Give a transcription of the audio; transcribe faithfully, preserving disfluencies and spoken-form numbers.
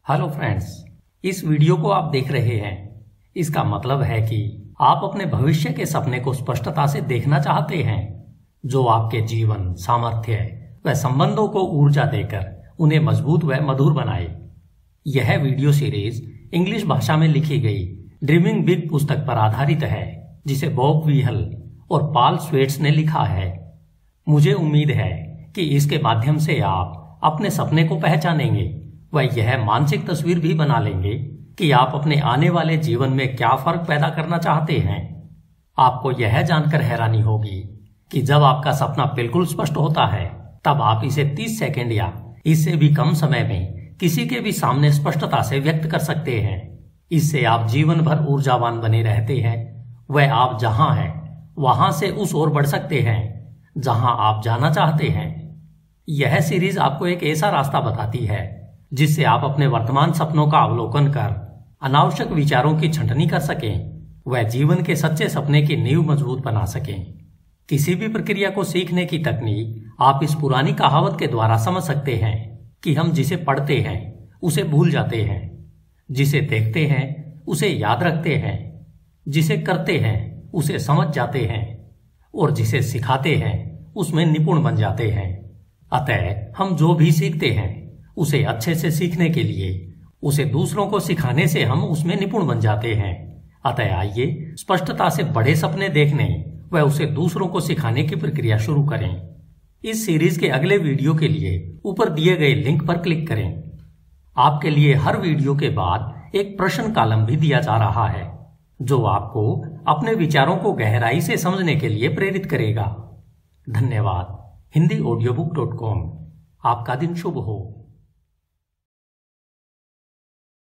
Hello friends, इस video को आप देख रहे हैं, इसका मतलब है कि आप अपने भविष्य के सपने को स्पष्टता से देखना चाहते हैं, जो आपके जीवन, सामर्थ्य व संबंधों को ऊर्जा देकर उन्हें मजबूत व मधुर बनाए। यह वीडियो सीरीज इंग्लिश भाषा में लिखी गई ड्रीमिंग बिग पुस्तक पर आधारित है, जिसे बॉब वीहल और पॉल स्वेट्स ने लिखा है। मुझे उम्मीद है कि इसके माध्यम से आप अपने सपने को पहचानेंगे व यह मानसिक तस्वीर भी बना लेंगे कि आप अपने आने वाले जीवन में क्या फर्क पैदा करना चाहते हैं। आपको यह जानकर हैरानी होगी कि जब आपका सपना बिल्कुल स्पष्ट होता है, तब आप इसे तीस सेकंड या इससे भी कम समय में किसी के भी सामने स्पष्टता से व्यक्त कर सकते हैं। इससे आप जीवन भर ऊर्जावान बने रहते हैं व आप जहां हैं वहां से उस ओर बढ़ सकते हैं जहां आप जाना चाहते हैं। यह सीरीज आपको एक ऐसा रास्ता बताती है जिससे आप अपने वर्तमान सपनों का अवलोकन कर अनावश्यक विचारों की छंटनी कर सकें व जीवन के सच्चे सपने की नींव मजबूत बना सकें। किसी भी प्रक्रिया को सीखने की तकनीक आप इस पुरानी कहावत के द्वारा समझ सकते हैं कि हम जिसे पढ़ते हैं उसे भूल जाते हैं, जिसे देखते हैं उसे याद रखते हैं, जिसे करते हैं उसे समझ जाते हैं और जिसे सिखाते हैं उसमें निपुण बन जाते हैं। अतः हम जो भी सीखते हैं उसे अच्छे से सीखने के लिए उसे दूसरों को सिखाने से हम उसमें निपुण बन जाते हैं। अतः आइए स्पष्टता से बड़े सपने देखने व उसे दूसरों को सिखाने की प्रक्रिया शुरू करें। इस सीरीज के अगले वीडियो के लिए ऊपर दिए गए लिंक पर क्लिक करें। आपके लिए हर वीडियो के बाद एक प्रश्न कॉलम भी दिया जा रहा है, जो आपको अपने विचारों को गहराई से समझने के लिए प्रेरित करेगा। धन्यवाद। Hindi audio book dot com. आपका दिन शुभ हो।